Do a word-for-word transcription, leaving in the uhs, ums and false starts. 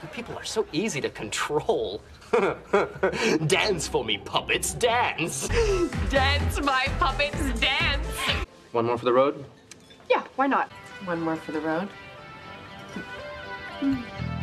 People are so easy to control. Dance for me, puppets, dance! Dance, my puppets, dance! One more for the road? Yeah, why not? One more for the road. Mm.